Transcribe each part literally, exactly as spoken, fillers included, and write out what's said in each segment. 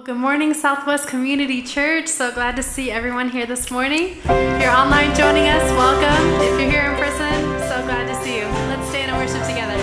Good morning, Southwest Community Church. So glad to see everyone here this morning. If you're online joining us, welcome. If you're here in person, so glad to see you. Let's stand and worship together.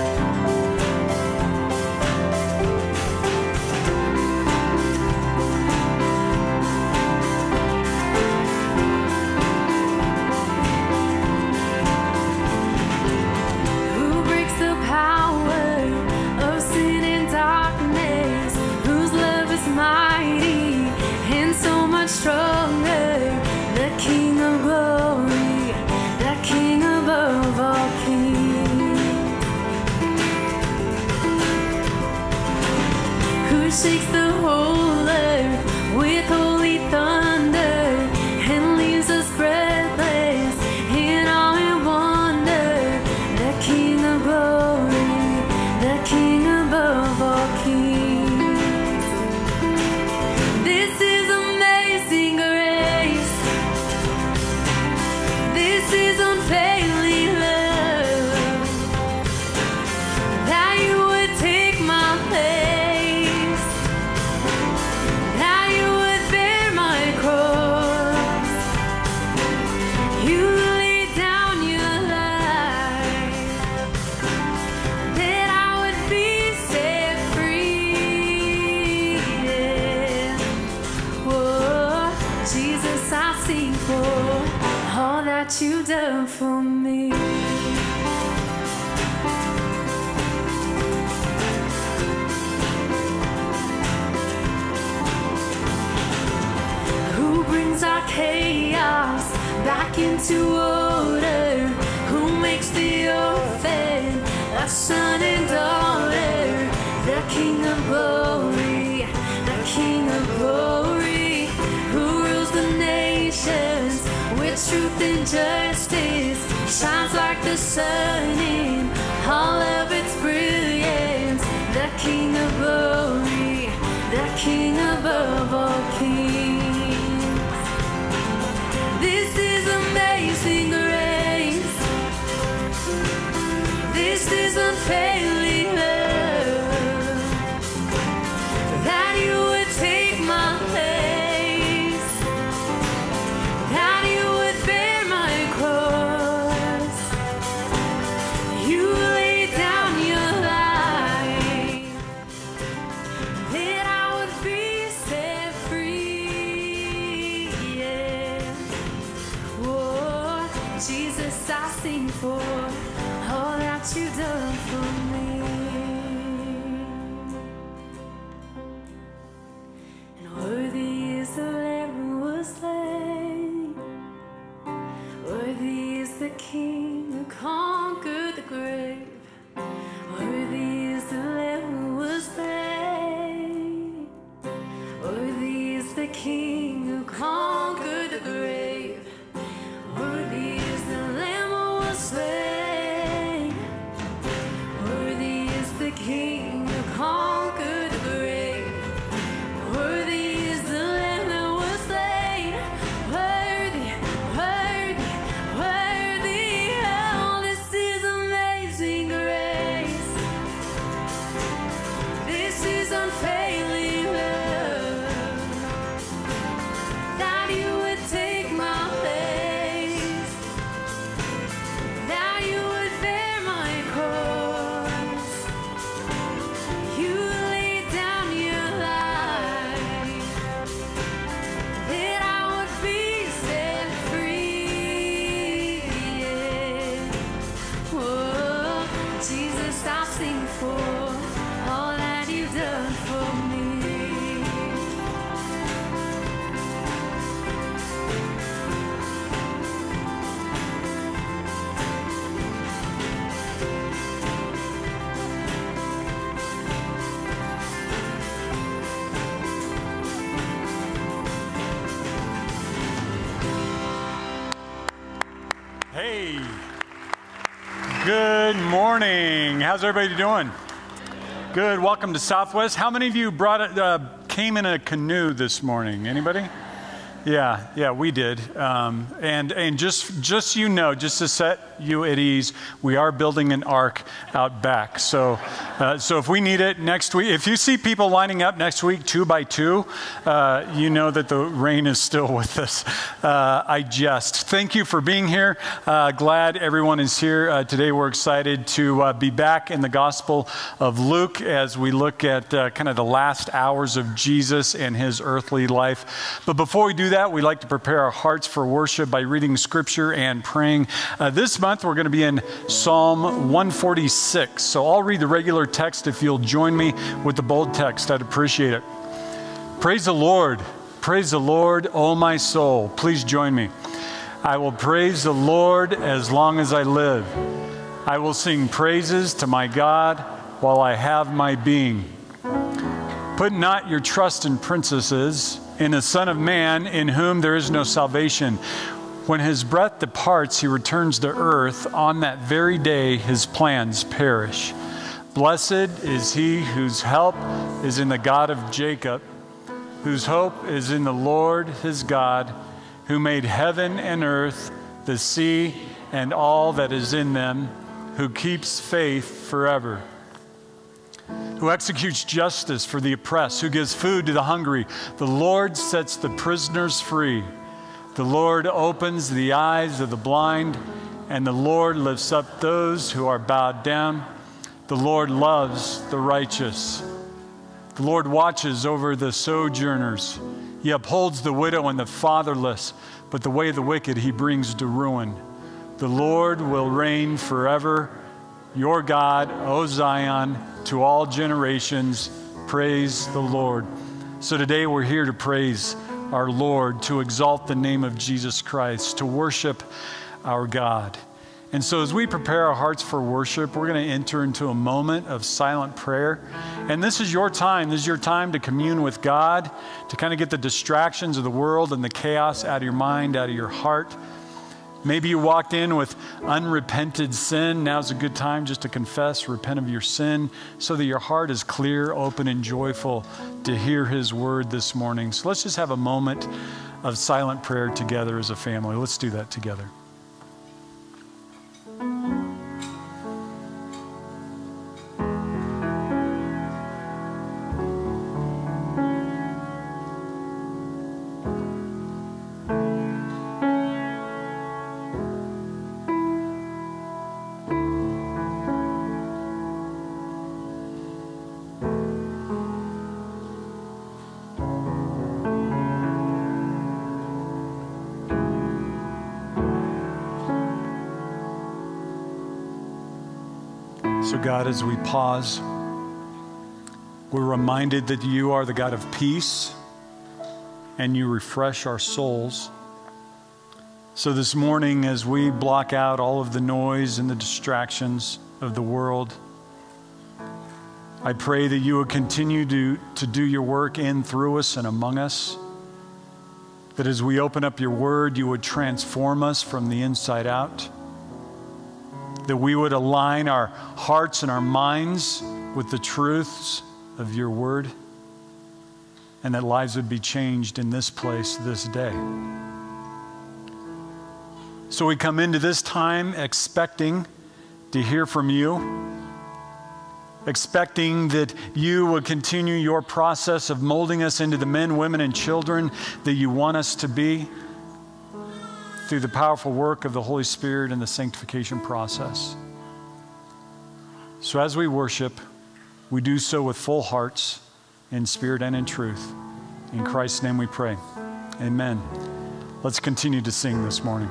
Stronger, the King of glory, the King above all kings, who shakes the whole earth with holy thunder and leaves us breathless in awe and wonder, the King of glory, the King above all kings. This is amazing grace. This is unfailing love. That you would take my place. That you would bear my cross. You laid down your life. That I would be set free. Yeah. Oh, Jesus, I sing for all that you've done for me. Who brings our chaos back into order? Who makes the orphan a son and daughter? The King of glory, the King of glory, who rules the nations with truth and justice, shines like the sun in all of its brilliance. The King of glory, the King above all kings. This is amazing grace. This is unfailing love. That you would take my place. That you would bear my cross. You laid down your life. That I would be set free. Yeah. Whoa, Jesus, I sing for all that you've done for me. And worthy is the Lamb who was slain. Worthy is the King who conquered the grave. Worthy is the Lamb who was slain. Worthy is the King who conquered the grave. Worthy is the Lamb who was slain. Worthy is the King who conquered the grave. Worthy is the Lamb that was slain. Worthy, worthy, worthy. Oh, this is amazing grace. This is unfailing love. That you would take my place. That you would bear my cross. You laid down your life. That I would be set free. Yeah. Whoa, Jesus, I sing for all that you've done for me. Hey, good morning. How's everybody doing? Good. Welcome to Southwest. How many of you brought uh, came in a canoe this morning? Anybody? yeah, yeah, we did. Um, and and just just so you know, just to set you at ease, we are building an ark out back. So uh, so if we need it next week, if you see people lining up next week two by two, uh, you know that the rain is still with us. Uh, I jest. Thank you for being here. Uh, glad everyone is here uh, today. We're excited to uh, be back in the Gospel of Luke as we look at uh, kind of the last hours of Jesus and his earthly life. But before we do that, we like to prepare our hearts for worship by reading scripture and praying. Uh, this month, we're going to be in Psalm one forty-six. So I'll read the regular text. If you'll join me with the bold text, I'd appreciate it. Praise the Lord. Praise the Lord, O my soul. Please join me. I will praise the Lord as long as I live. I will sing praises to my God while I have my being. Put not your trust in princesses, in the Son of Man, in whom there is no salvation. When his breath departs, he returns to earth. On that very day, his plans perish. Blessed is he whose help is in the God of Jacob, whose hope is in the Lord his God, who made heaven and earth, the sea, and all that is in them, who keeps faith forever, who executes justice for the oppressed, who gives food to the hungry. The Lord sets the prisoners free. The Lord opens the eyes of the blind, and the Lord lifts up those who are bowed down. The Lord loves the righteous. The Lord watches over the sojourners. He upholds the widow and the fatherless, but the way of the wicked he brings to ruin. The Lord will reign forever. Your God, O Zion, to all generations, praise the Lord. So today we're here to praise our Lord, to exalt the name of Jesus Christ, to worship our God. And so as we prepare our hearts for worship, we're going to enter into a moment of silent prayer. And this is your time. This is your time to commune with God, to kind of get the distractions of the world and the chaos out of your mind, out of your heart. Maybe you walked in with unrepented sin. Now's a good time just to confess, repent of your sin, so that your heart is clear, open, and joyful to hear his word this morning. So let's just have a moment of silent prayer together as a family. Let's do that together. So God, as we pause, we're reminded that you are the God of peace and you refresh our souls. So this morning, as we block out all of the noise and the distractions of the world, I pray that you would continue to, to do your work in, through us, and among us. That as we open up your word, you would transform us from the inside out. That we would align our hearts and our minds with the truths of your word, and that lives would be changed in this place this day. So we come into this time expecting to hear from you, expecting that you would continue your process of molding us into the men, women, and children that you want us to be, through the powerful work of the Holy Spirit and the sanctification process. So as we worship, we do so with full hearts, in spirit and in truth. In Christ's name we pray. Amen. Let's continue to sing this morning.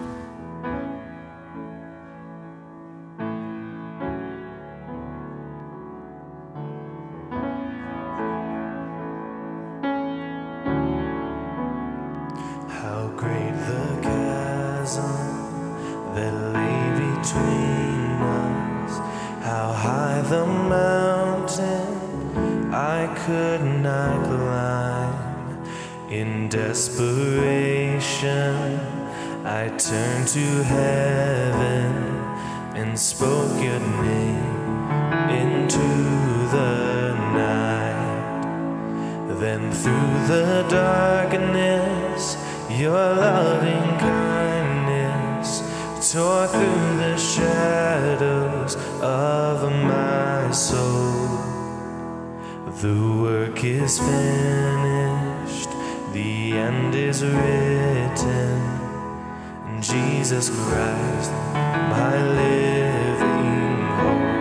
To heaven and spoke your name into the night. Then through the darkness, your loving kindness tore through the shadows of my soul. The work is finished, the end is written. Jesus Christ, my living hope.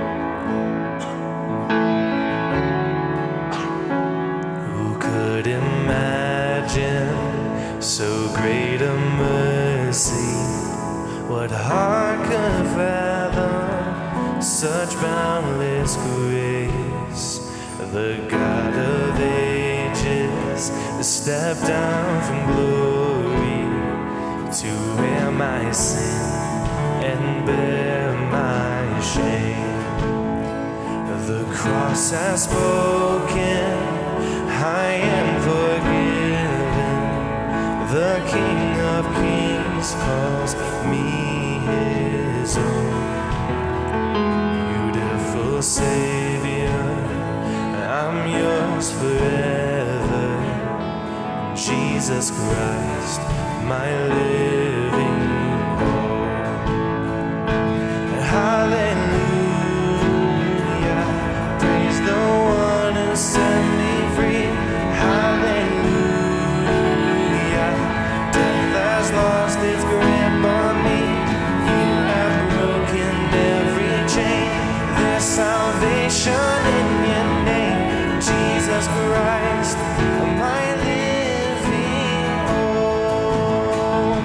Who could imagine so great a mercy? What heart could fathom such boundless grace? The God of ages stepped down from glory to wear my sin and bear my shame. The cross has spoken, I am forgiven. The King of Kings calls me his own. Beautiful Savior, I'm yours forever. Jesus Christ, my living hope. Hallelujah, praise the one who set me free. Hallelujah, death has lost its grip on me. You have broken every chain. There's salvation in your name, Jesus Christ, my living hope.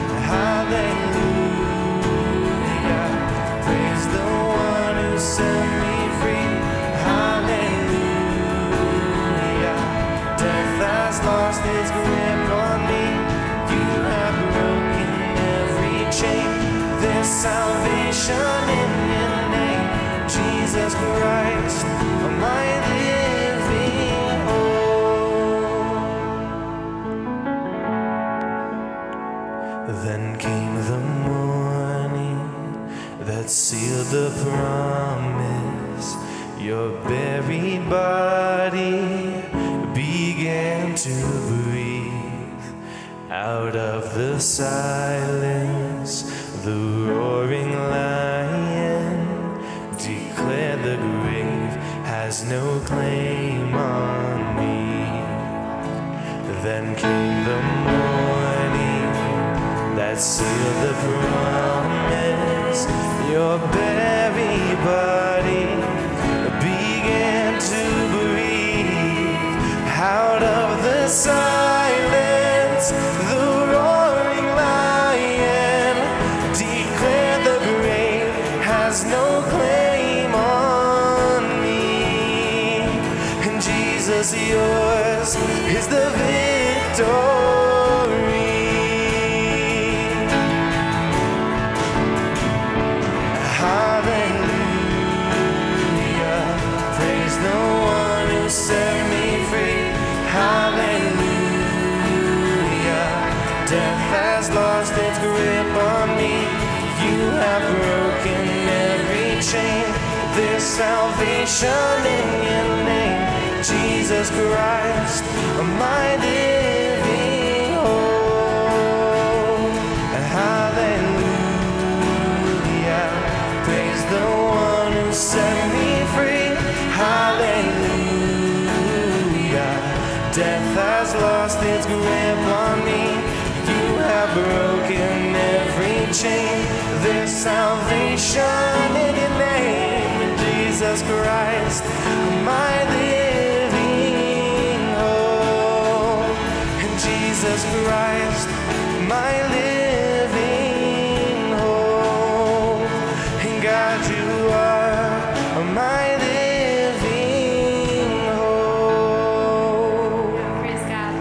Hallelujah, praise the one who set me free. Hallelujah, death has lost its grip on me. You have broken every chain. There's salvation in your name, Jesus Christ, my living hope. Then came the morning that sealed the promise. Your buried body began to breathe. Out of the silence, the roaring lion declared the grave has no claim on me. Then came the morning that sealed the promise. Your buried body began to breathe. Out of the silence, the roaring lion declared the grave has no claim on me. And Jesus, yours is the victory. Hallelujah, praise the one who set me free. Hallelujah, death has lost its grip on me. You have broken every chain. There's salvation in your name, Jesus Christ, my living hope. Hallelujah, praise the one who set me free. Hallelujah, death has lost its grip on me. You have broken every chain. There's salvation in your name, Jesus Christ, my living hope. And Jesus Christ, my living hope. And God, you are my living hope. Praise God.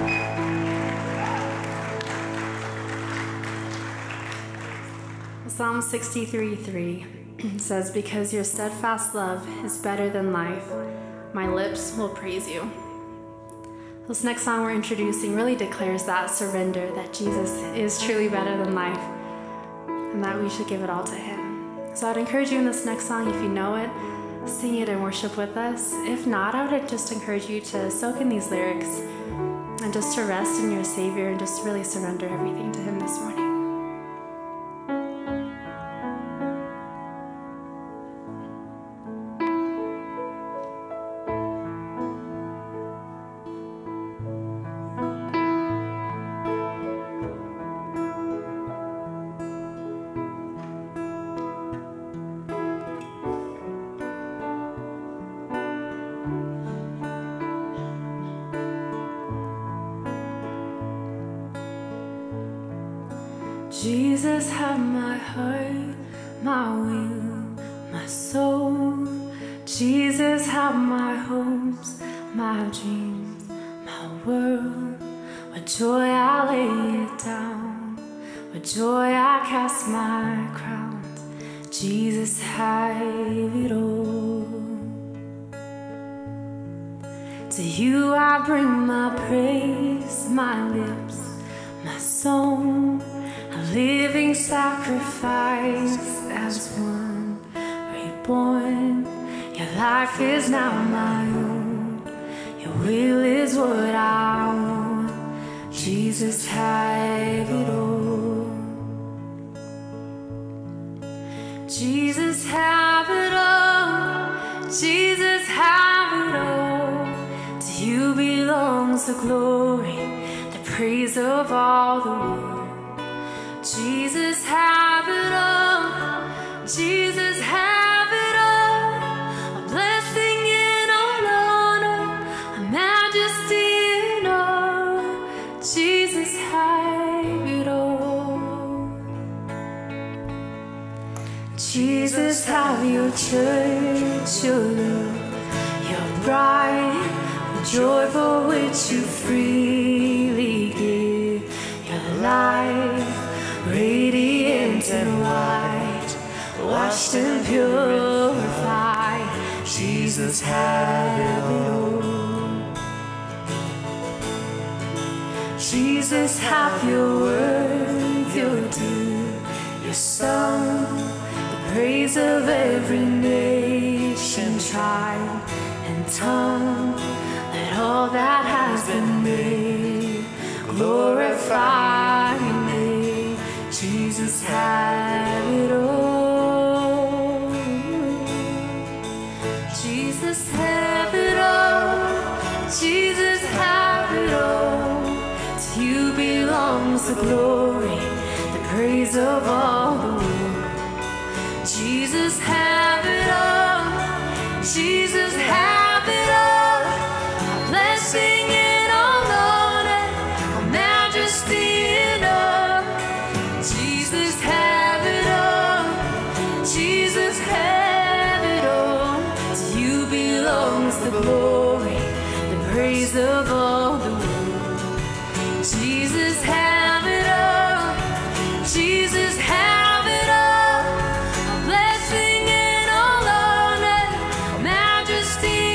Psalm sixty-three three says, because your steadfast love is better than life, my lips will praise you. This next song we're introducing really declares that surrender, that Jesus is truly better than life, and that we should give it all to him. So I'd encourage you in this next song, if you know it, sing it and worship with us. If not, I would just encourage you to soak in these lyrics and just to rest in your Savior and just really surrender everything to Him this morning. Jesus, have my heart, my will, my soul. Jesus, have my hopes, my dreams, my world. With joy I lay it down, with joy I cast my crowns. Jesus, have it all. To you I bring my praise, my lips, my song. A living sacrifice as one reborn. Your life is now my own. Your will is what I want. Jesus, have it all. Jesus, have it all. Jesus, have it all. To you belongs the glory, the praise of all the world. Jesus, have it all. Jesus, have it all. A blessing in all honor, a majesty in all. Jesus, have it all. Jesus, have your church, your love, your bride, the joy for which you freely give your life. Radiant and white, washed and purified. Jesus, have it all. Jesus, have your word, your deed, your song, the praise of every nation, tribe, and tongue. Let all that has been made glorify your name. Jesus, have it all. Jesus, have it all. Jesus, have it all. To you belongs the glory, the praise of all the world. Jesus, have it all. Jesus, have it all. A blessing in all honor, a majesty in all. Jesus, have it all. Jesus, have it all. To you belongs the glory, the praise of all the world. Jesus, have it all. Jesus, have it all. A blessing in all honor, majesty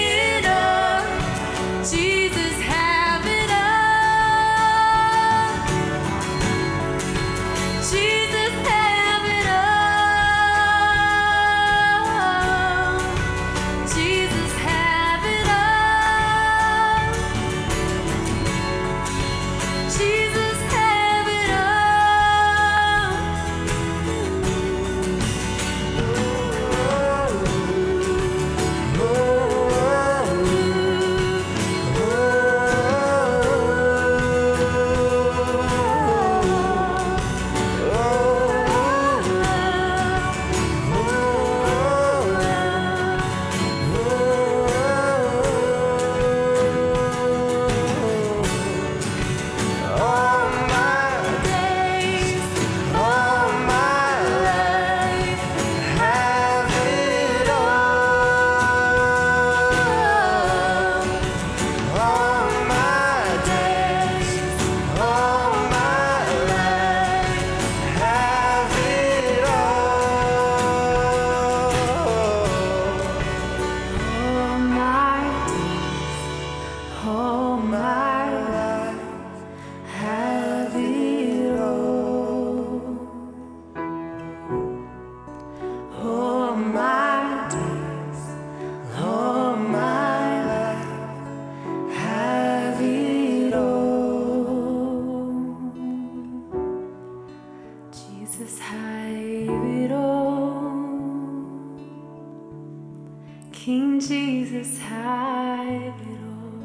King Jesus, have it all.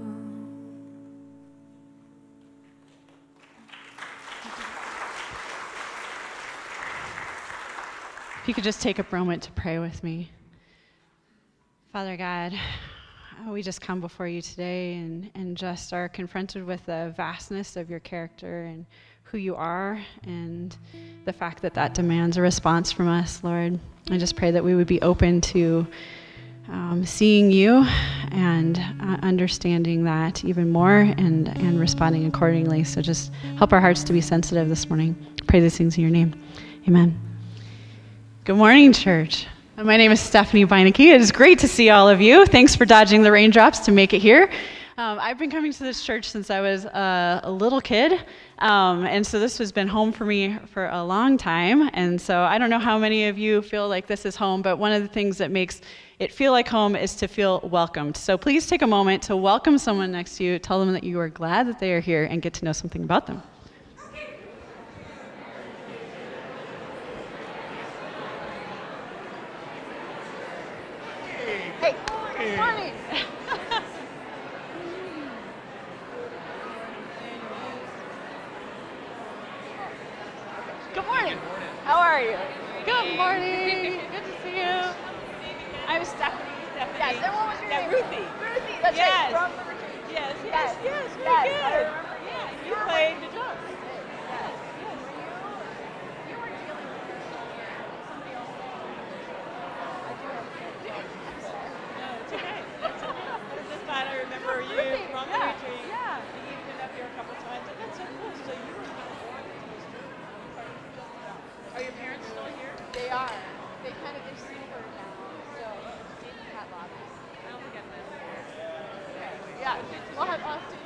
If you could just take a moment to pray with me. Father God, we just come before you today and, and just are confronted with the vastness of your character and who you are and the fact that that demands a response from us, Lord. I just pray that we would be open to um, seeing you and uh, understanding that even more and, and responding accordingly. So just help our hearts to be sensitive this morning. Pray these things in your name. Amen. Good morning, church. My name is Stephanie Beinecke. It is great to see all of you. Thanks for dodging the raindrops to make it here. Um, I've been coming to this church since I was uh, a little kid, um, and so this has been home for me for a long time. And so I don't know how many of you feel like this is home, but one of the things that makes it feel like home is to feel welcomed. So please take a moment to welcome someone next to you, tell them that you are glad that they are here, and get to know something about them. Hey, good morning. Good morning. How are you? Good morning. Good to see you. I'm Stephanie. Stephanie. Yes, and what was your Yeah, name? Ruthie. Ruthie, That's yes. right, from the retreat. Yes, yes, Yes, yes, very yes, good. I remember you. Yeah, you You were played the drums. Yes, yes. You were dealing with somebody else. I do have No, it's okay. It's okay. I just thought I remember you Ruthie, from yeah, the retreat. yeah. You've been up here a couple times, and that's so cool. So you were kind of born into this church. Are your parents still here? They are. They kind of get super now. So, Steve Cat Lobby. I don't think I've been here. Okay. Yeah, we'll have us too.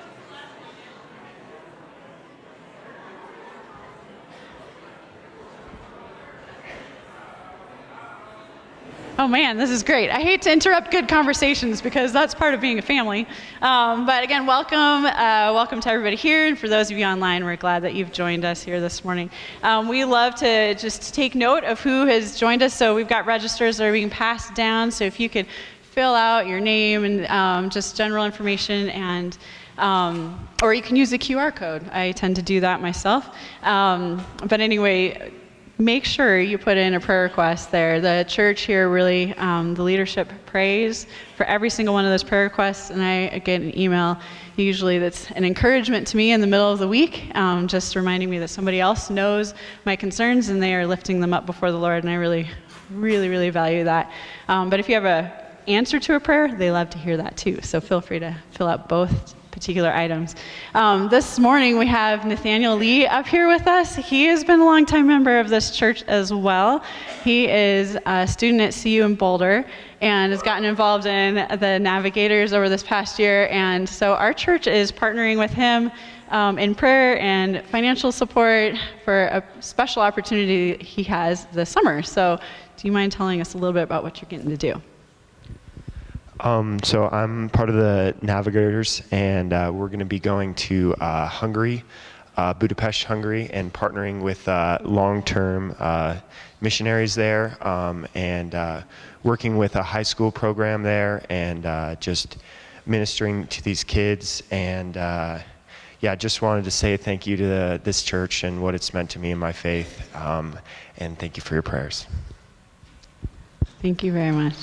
Oh man, this is great. I hate to interrupt good conversations because that's part of being a family. Um, but again, welcome, uh, welcome to everybody here, and for those of you online, we're glad that you've joined us here this morning. Um, we love to just take note of who has joined us. So we've got registers that are being passed down. So if you could fill out your name and um, just general information, and um, or you can use the Q R code. I tend to do that myself. Um, but anyway. Make sure you put in a prayer request there. The church here really, um, the leadership prays for every single one of those prayer requests, and I get an email usually that's an encouragement to me in the middle of the week, um, just reminding me that somebody else knows my concerns and they are lifting them up before the Lord, and I really, really, really value that. Um, but if you have an answer to a prayer, they love to hear that too, so feel free to fill out both particular items. Um, this morning we have Nathaniel Lee up here with us. He has been a longtime member of this church as well. He is a student at C U in Boulder and has gotten involved in the Navigators over this past year, and so our church is partnering with him um, in prayer and financial support for a special opportunity he has this summer. So do you mind telling us a little bit about what you're getting to do? Um, so I'm part of the Navigators, and uh, we're going to be going to uh, Hungary, uh, Budapest, Hungary, and partnering with uh, long-term uh, missionaries there, um, and uh, working with a high school program there, and uh, just ministering to these kids. And uh, yeah, just wanted to say thank you to the, this church and what it's meant to me in my faith, um, and thank you for your prayers. Thank you very much.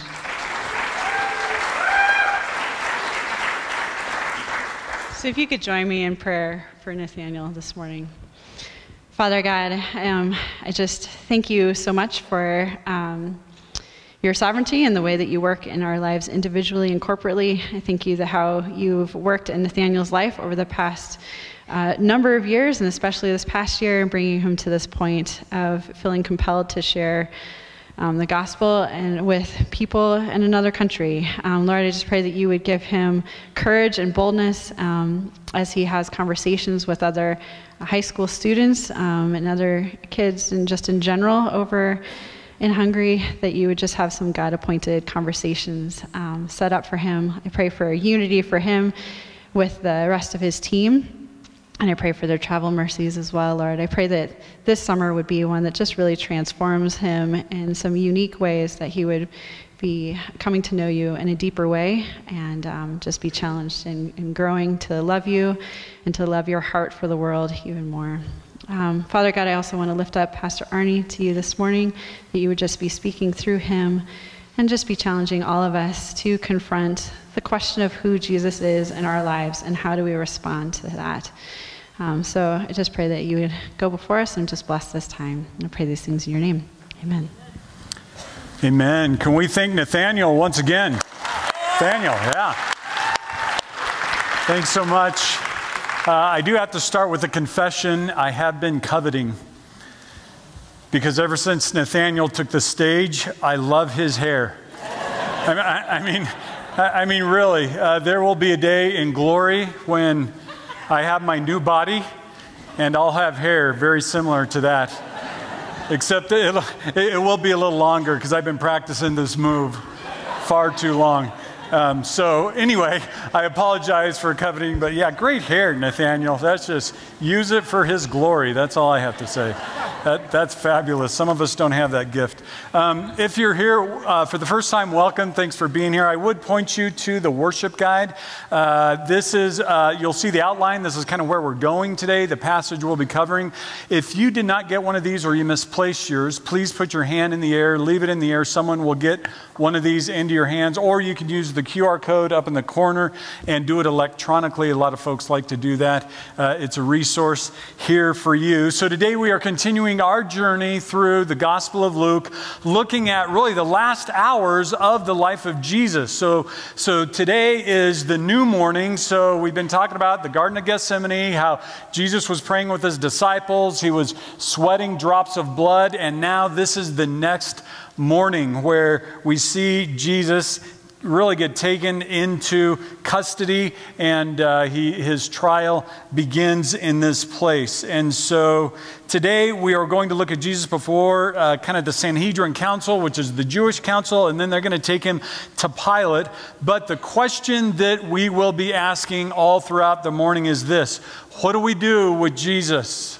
So if you could join me in prayer for Nathaniel this morning. Father God, um, I just thank you so much for um, your sovereignty and the way that you work in our lives individually and corporately. I thank you that how you've worked in Nathaniel's life over the past uh, number of years, and especially this past year, and bringing him to this point of feeling compelled to share Um, the gospel and with people in another country. Um, Lord, I just pray that you would give him courage and boldness um, as he has conversations with other high school students um, and other kids, and just in general over in Hungary, that you would just have some God-appointed conversations um, set up for him. I pray for unity for him with the rest of his team. And I pray for their travel mercies as well, Lord. I pray that this summer would be one that just really transforms him in some unique ways, that he would be coming to know you in a deeper way, and um, just be challenged in, in growing to love you and to love your heart for the world even more. Um, Father God, I also want to lift up Pastor Arnie to you this morning, that you would just be speaking through him and just be challenging all of us to confront the question of who Jesus is in our lives and how do we respond to that. Um, so I just pray that you would go before us and just bless this time. And I pray these things in your name. Amen. Amen. Can we thank Nathaniel once again? Nathaniel, yeah. Thanks so much. Uh, I do have to start with a confession. I have been coveting, because ever since Nathaniel took the stage, I love his hair. I mean, I, I mean, I mean really, uh, there will be a day in glory when I have my new body, and I'll have hair very similar to that. Except it'll, it will be a little longer, because I've been practicing this move far too long. Um, so anyway, I apologize for coveting, but yeah, great hair, Nathaniel. That's just, use it for his glory. That's all I have to say. That, that's fabulous. Some of us don't have that gift. Um, if you're here uh, for the first time, welcome. Thanks for being here. I would point you to the worship guide. Uh, this is, uh, you'll see the outline. This is kind of where we're going today, the passage we'll be covering. If you did not get one of these or you misplaced yours, please put your hand in the air, leave it in the air. Someone will get one of these into your hands, or you can use the Q R code up in the corner and do it electronically. A lot of folks like to do that. Uh, it's a resource here for you. So today we are continuing our journey through the Gospel of Luke, looking at really the last hours of the life of Jesus. So, so today is the new morning. So we've been talking about the Garden of Gethsemane, how Jesus was praying with his disciples. He was sweating drops of blood. And now this is the next morning where we see Jesus really get taken into custody, and uh, he, his trial begins in this place. And so today we are going to look at Jesus before uh, kind of the Sanhedrin Council, which is the Jewish council, and then they're going to take him to Pilate. But the question that we will be asking all throughout the morning is this: what do we do with Jesus?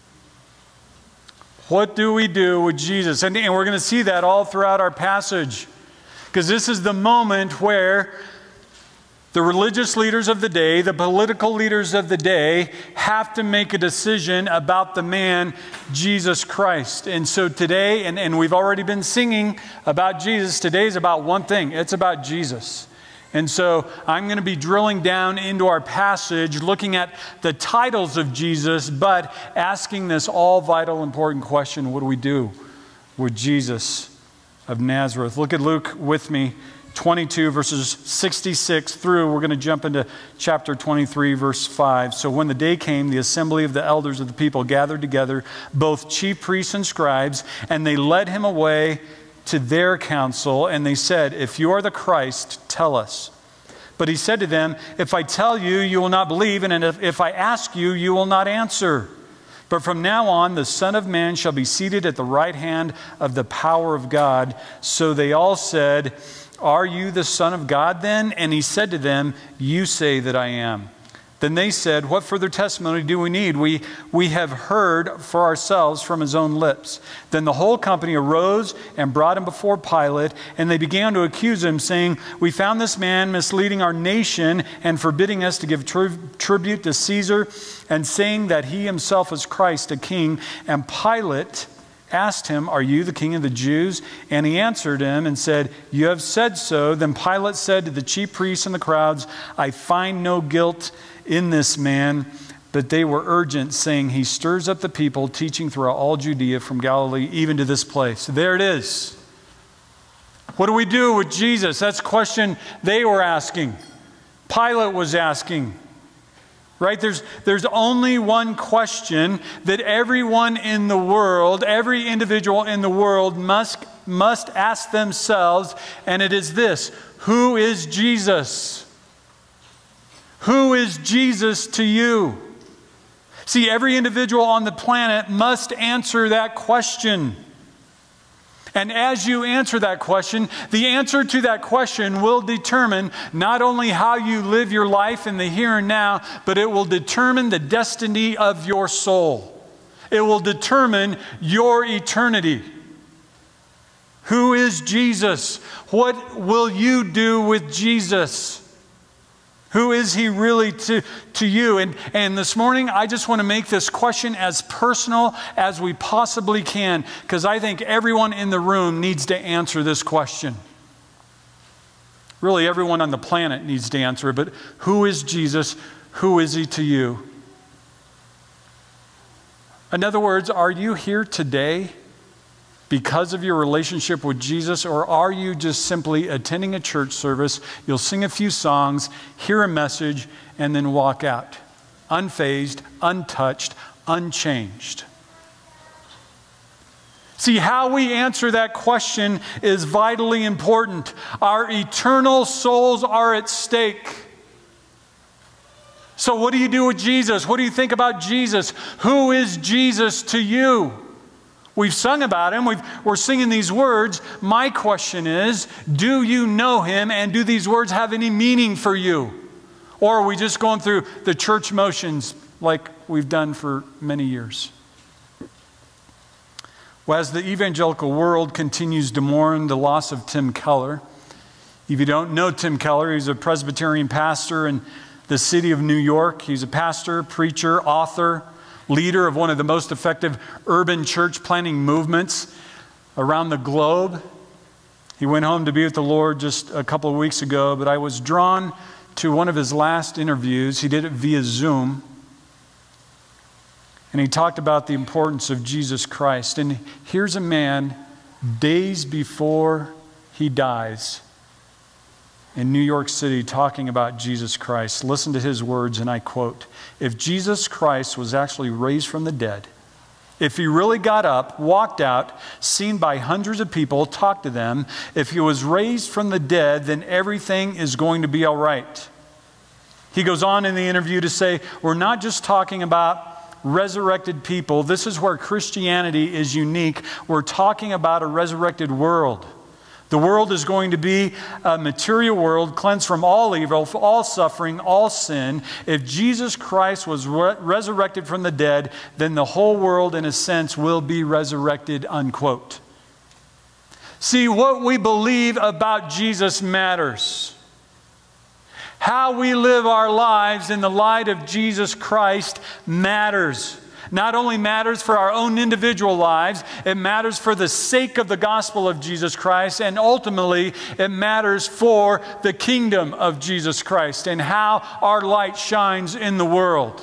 What do we do with Jesus? And, and we're going to see that all throughout our passage, because this is the moment where the religious leaders of the day, the political leaders of the day, have to make a decision about the man, Jesus Christ. And so today, and, and we've already been singing about Jesus, today is about one thing. It's about Jesus. And so I'm going to be drilling down into our passage, looking at the titles of Jesus, but asking this all vital, important question: what do we do with Jesus of Nazareth? Look at Luke with me, twenty-two, verses sixty-six through. We're going to jump into chapter twenty-three, verse five. So when the day came, the assembly of the elders of the people gathered together, both chief priests and scribes, and they led him away to their council, and they said, "If you are the Christ, tell us." But he said to them, "If I tell you, you will not believe, and if, if I ask you, you will not answer. But from now on, the Son of Man shall be seated at the right hand of the power of God." So they all said, "Are you the Son of God then?" And he said to them, "You say that I am." Then they said, "What further testimony do we need? We, we have heard for ourselves from his own lips." Then the whole company arose and brought him before Pilate, and they began to accuse him, saying, "We found this man misleading our nation and forbidding us to give tri- tribute to Caesar, and saying that he himself is Christ, a king." And Pilate asked him, "Are you the king of the Jews?" And he answered him and said, "You have said so." Then Pilate said to the chief priests and the crowds, "I find no guilt in this man." But they were urgent, saying, "He stirs up the people, teaching throughout all Judea, from Galilee even to this place." There it is. What do we do with Jesus? That's the question they were asking. Pilate was asking. Right? There's, there's only one question that everyone in the world, every individual in the world must, must ask themselves, and it is this: who is Jesus? Who is Jesus to you? See, every individual on the planet must answer that question. And as you answer that question, the answer to that question will determine not only how you live your life in the here and now, but it will determine the destiny of your soul. It will determine your eternity. Who is Jesus? What will you do with Jesus? Who is he really to, to you? And, and this morning, I just want to make this question as personal as we possibly can, because I think everyone in the room needs to answer this question. Really, everyone on the planet needs to answer it, but who is Jesus? Who is he to you? In other words, are you here today because of your relationship with Jesus, or are you just simply attending a church service? You'll sing a few songs, hear a message, and then walk out, unfazed, untouched, unchanged. See, how we answer that question is vitally important. Our eternal souls are at stake. So what do you do with Jesus? What do you think about Jesus? Who is Jesus to you? We've sung about him. We've, we're singing these words. My question is, do you know him, and do these words have any meaning for you? Or are we just going through the church motions like we've done for many years? Well, as the evangelical world continues to mourn the loss of Tim Keller, if you don't know Tim Keller, he's a Presbyterian pastor in the city of New York. He's a pastor, preacher, author, leader of one of the most effective urban church planting movements around the globe. He went home to be with the Lord just a couple of weeks ago, but I was drawn to one of his last interviews. He did it via Zoom. And he talked about the importance of Jesus Christ. And here's a man days before he dies in New York City talking about Jesus Christ. Listen to his words, and I quote, "If Jesus Christ was actually raised from the dead, if he really got up, walked out, seen by hundreds of people, talked to them, if he was raised from the dead, then everything is going to be all right." He goes on in the interview to say, we're not just talking about resurrected people. This is where Christianity is unique. We're talking about a resurrected world. The world is going to be a material world cleansed from all evil, all suffering, all sin. If Jesus Christ was re- resurrected from the dead, then the whole world, in a sense, will be resurrected, unquote. See, what we believe about Jesus matters. How we live our lives in the light of Jesus Christ matters. Not only matters for our own individual lives, it matters for the sake of the gospel of Jesus Christ, and ultimately it matters for the kingdom of Jesus Christ and how our light shines in the world.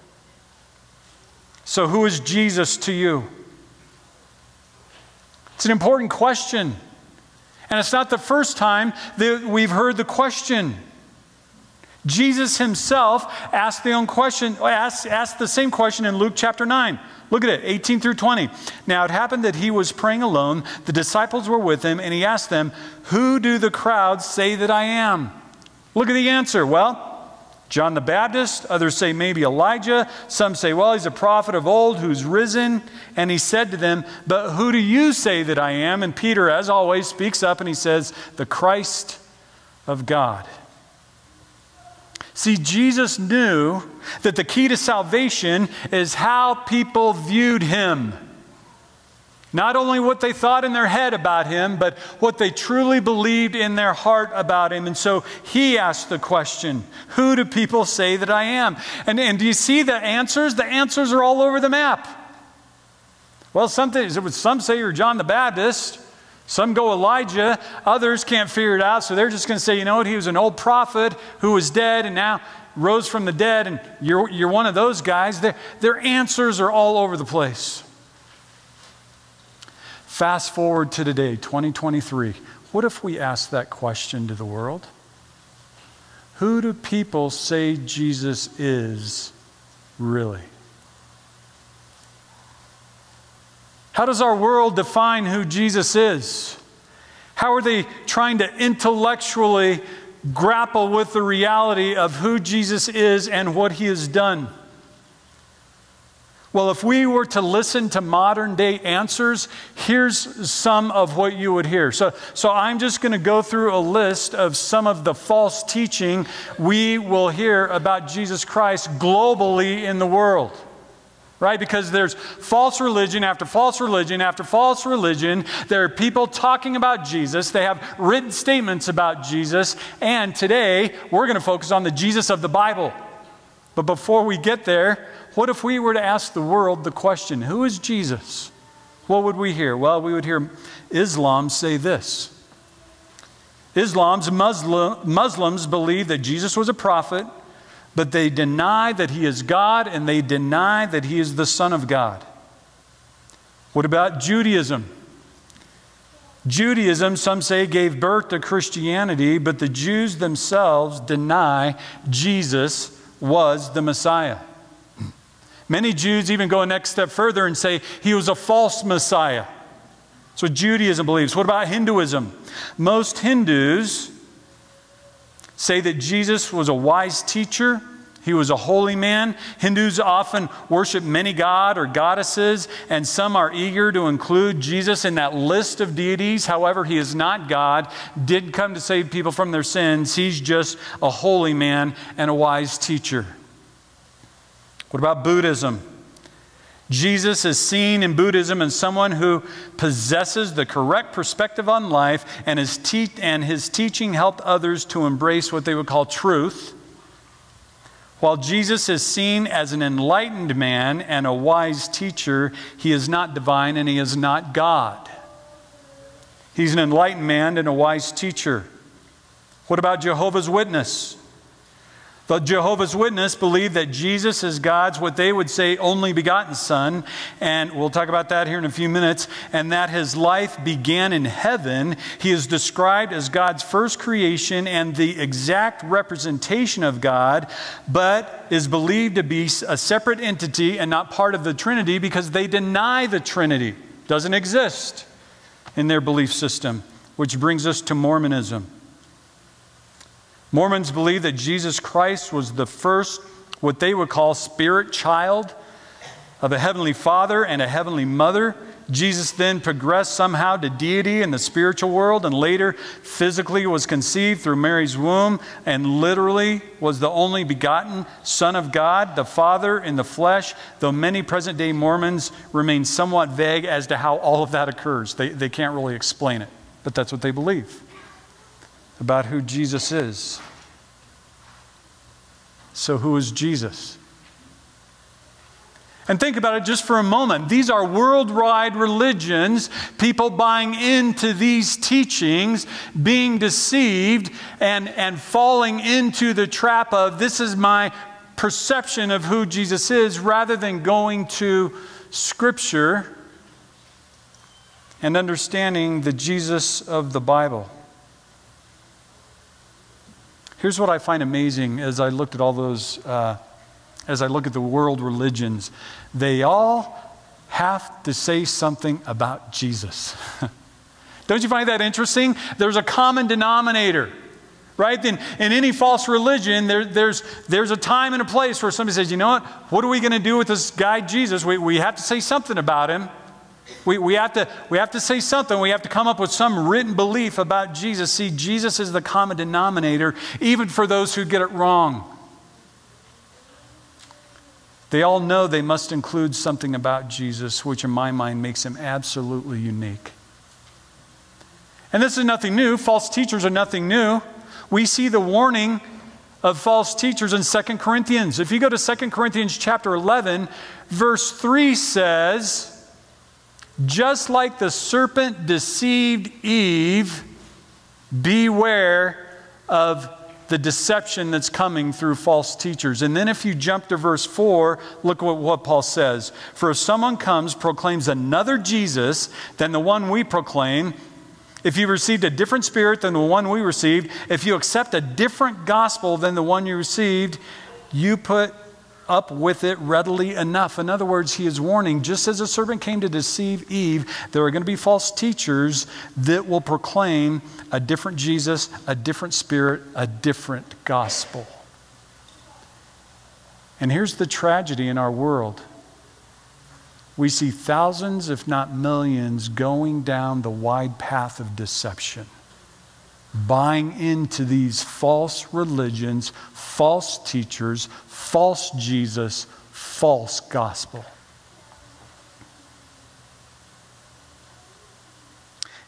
So who is Jesus to you? It's an important question. And it's not the first time that we've heard the question. Jesus himself asked the own question, asked, asked the same question in Luke chapter nine. Look at it, eighteen through twenty. Now it happened that he was praying alone. The disciples were with him, and he asked them, "Who do the crowds say that I am?" Look at the answer. Well, John the Baptist. Others say maybe Elijah. Some say, well, he's a prophet of old who's risen. And he said to them, "But who do you say that I am?" And Peter, as always, speaks up and he says, "The Christ of God." See, Jesus knew that the key to salvation is how people viewed him. Not only what they thought in their head about him, but what they truly believed in their heart about him. And so he asked the question, who do people say that I am? And, and do you see the answers? The answers are all over the map. Well, some, some say you're John the Baptist. Some go Elijah, others can't figure it out, so they're just going to say, you know what, he was an old prophet who was dead and now rose from the dead, and you're, you're one of those guys. Their, their answers are all over the place. Fast forward to today, twenty twenty-three. What if we ask that question to the world? Who do people say Jesus is really? How does our world define who Jesus is? How are they trying to intellectually grapple with the reality of who Jesus is and what he has done? Well, if we were to listen to modern day answers, here's some of what you would hear. So, so I'm just going to go through a list of some of the false teaching we will hear about Jesus Christ globally in the world. right? Because there's false religion after false religion after false religion. There are people talking about Jesus. They have written statements about Jesus. And today, we're going to focus on the Jesus of the Bible. But before we get there, what if we were to ask the world the question, who is Jesus? What would we hear? Well, we would hear Islam say this. Islam's Muslim, Muslims believe that Jesus was a prophet, but they deny that he is God, and they deny that he is the Son of God. What about Judaism? Judaism, some say, gave birth to Christianity, but the Jews themselves deny Jesus was the Messiah. Many Jews even go a next step further and say he was a false Messiah. That's what Judaism believes. What about Hinduism? Most Hindus say that Jesus was a wise teacher. He was a holy man. Hindus often worship many gods or goddesses, and some are eager to include Jesus in that list of deities. However, he is not God, didn't come to save people from their sins. He's just a holy man and a wise teacher. What about Buddhism? Jesus is seen in Buddhism as someone who possesses the correct perspective on life, and his, te- and his teaching helped others to embrace what they would call truth. While Jesus is seen as an enlightened man and a wise teacher, he is not divine and he is not God. He's an enlightened man and a wise teacher. What about Jehovah's Witness? The Jehovah's Witness believe that Jesus is God's, what they would say, only begotten Son, and we'll talk about that here in a few minutes, and that his life began in heaven. He is described as God's first creation and the exact representation of God, but is believed to be a separate entity and not part of the Trinity because they deny the Trinity. Doesn't exist in their belief system, which brings us to Mormonism. Mormons believe that Jesus Christ was the first, what they would call, spirit child of a heavenly father and a heavenly mother. Jesus then progressed somehow to deity in the spiritual world and later physically was conceived through Mary's womb and literally was the only begotten Son of God, the Father in the flesh, though many present-day Mormons remain somewhat vague as to how all of that occurs. They, they can't really explain it, but that's what they believe about who Jesus is. So who is Jesus? And think about it just for a moment. These are worldwide religions, people buying into these teachings, being deceived and, and falling into the trap of this is my perception of who Jesus is, rather than going to Scripture and understanding the Jesus of the Bible. Here's what I find amazing as I looked at all those, uh, as I look at the world religions. They all have to say something about Jesus. Don't you find that interesting? There's a common denominator, right? In, in any false religion, there, there's, there's a time and a place where somebody says, you know what? What are we going to do with this guy Jesus? We, we have to say something about him. We, we, have to, we have to say something. We have to come up with some written belief about Jesus. See, Jesus is the common denominator, even for those who get it wrong. They all know they must include something about Jesus, which in my mind makes him absolutely unique. And this is nothing new. False teachers are nothing new. We see the warning of false teachers in Second Corinthians. If you go to Second Corinthians chapter eleven, verse three says, just like the serpent deceived Eve, beware of the deception that's coming through false teachers. And then if you jump to verse four, look what, what Paul says. For if someone comes, proclaims another Jesus than the one we proclaim, if you received a different spirit than the one we received, if you accept a different gospel than the one you received, you put up with it readily enough. In other words, he is warning, just as the serpent came to deceive Eve, there are going to be false teachers that will proclaim a different Jesus, a different spirit, a different gospel. And here's the tragedy in our world. We see thousands, if not millions, going down the wide path of deception, buying into these false religions, false teachers, false Jesus, false gospel.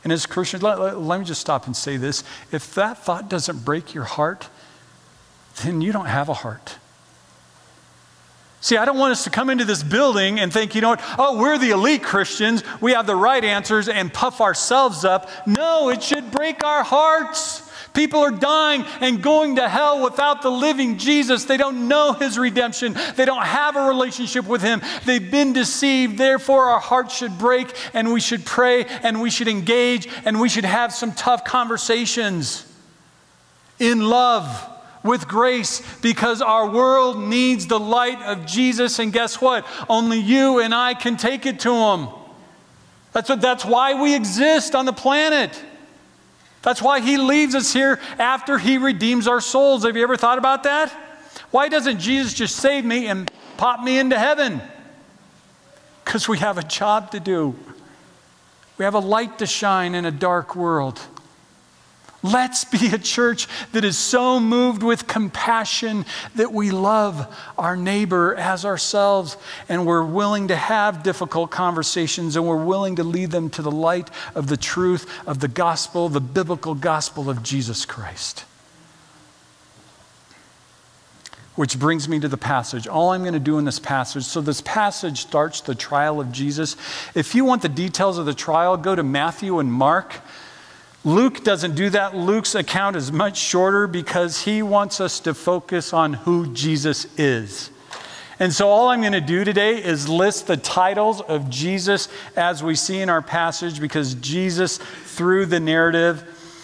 And as Christians, let, let, let me just stop and say this. If that thought doesn't break your heart, then you don't have a heart. See, I don't want us to come into this building and think, you know what, oh, we're the elite Christians, we have the right answers, and puff ourselves up. No, it should break our hearts. People are dying and going to hell without the living Jesus. They don't know his redemption. They don't have a relationship with him. They've been deceived. Therefore, our hearts should break, and we should pray, and we should engage, and we should have some tough conversations in love, with grace, because our world needs the light of Jesus. And guess what? Only you and I can take it to them. That's what, that's why we exist on the planet. That's why he leaves us here after he redeems our souls. Have you ever thought about that? Why doesn't Jesus just save me and pop me into heaven? Because we have a job to do. We have a light to shine in a dark world. Let's be a church that is so moved with compassion that we love our neighbor as ourselves, and we're willing to have difficult conversations, and we're willing to lead them to the light of the truth of the gospel, the biblical gospel of Jesus Christ. Which brings me to the passage. All I'm going to do in this passage, so this passage starts the trial of Jesus. If you want the details of the trial, go to Matthew and Mark. Luke doesn't do that. Luke's account is much shorter because he wants us to focus on who Jesus is. And so all I'm going to do today is list the titles of Jesus as we see in our passage, because Jesus, through the narrative,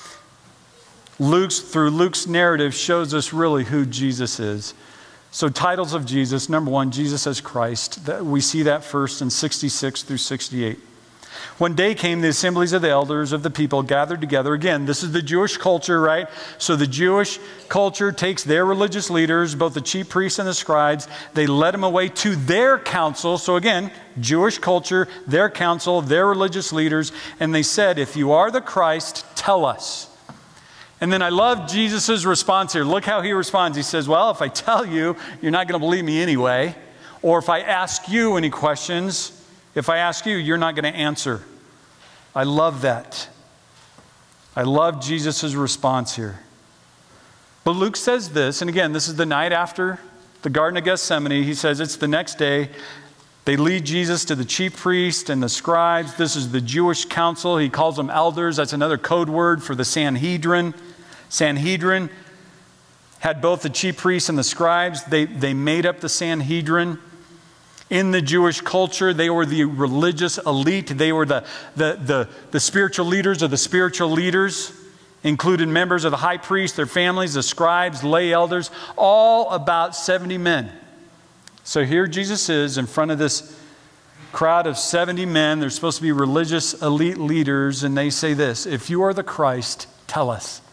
Luke's, through Luke's narrative, shows us really who Jesus is. So titles of Jesus, number one, Jesus as Christ. We see that first in sixty-six through sixty-eight. One day came the assemblies of the elders of the people gathered together. Again, this is the Jewish culture, right? So the Jewish culture takes their religious leaders, both the chief priests and the scribes, they led them away to their council. So again, Jewish culture, their council, their religious leaders, and they said, if you are the Christ, tell us. And then I love Jesus' response here. Look how he responds. He says, well, if I tell you, you're not going to believe me anyway. Or if I ask you any questions, if I ask you, you're not going to answer. I love that. I love Jesus' response here. But Luke says this, and again, this is the night after the Garden of Gethsemane. He says it's the next day. They lead Jesus to the chief priest and the scribes. This is the Jewish council. He calls them elders. That's another code word for the Sanhedrin. Sanhedrin had both the chief priests and the scribes. They, they made up the Sanhedrin. In the Jewish culture, they were the religious elite. They were the, the, the, the spiritual leaders of the spiritual leaders, included members of the high priest, their families, the scribes, lay elders, all about seventy men. So here Jesus is in front of this crowd of seventy men. They're supposed to be religious elite leaders, and they say this, if you are the Christ, tell us.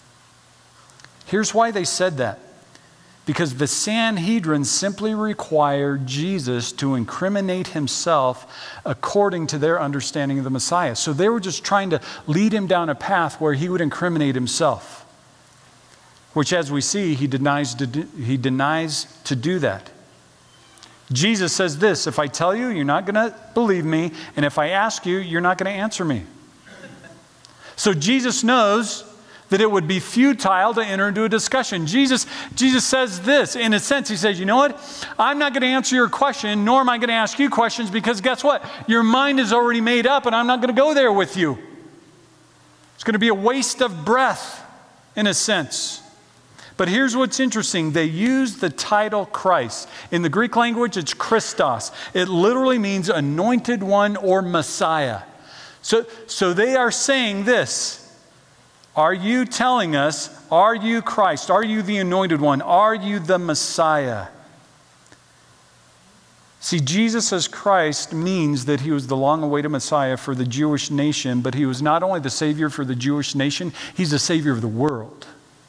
Here's why they said that. Because the Sanhedrin simply required Jesus to incriminate himself according to their understanding of the Messiah. So they were just trying to lead him down a path where he would incriminate himself. Which, as we see, he denies to do, he denies to do that. Jesus says this, if I tell you, you're not going to believe me, and if I ask you, you're not going to answer me. So Jesus knows that it would be futile to enter into a discussion. Jesus, Jesus says this, in a sense, he says, you know what? I'm not going to answer your question, nor am I going to ask you questions, because guess what? Your mind is already made up, and I'm not going to go there with you. It's going to be a waste of breath, in a sense. But here's what's interesting. They use the title Christ. In the Greek language, it's Christos. It literally means anointed one or Messiah. So, so they are saying this. Are you telling us, are you Christ? Are you the anointed one? Are you the Messiah? See, Jesus as Christ means that he was the long-awaited Messiah for the Jewish nation, but he was not only the Savior for the Jewish nation, he's the Savior of the world.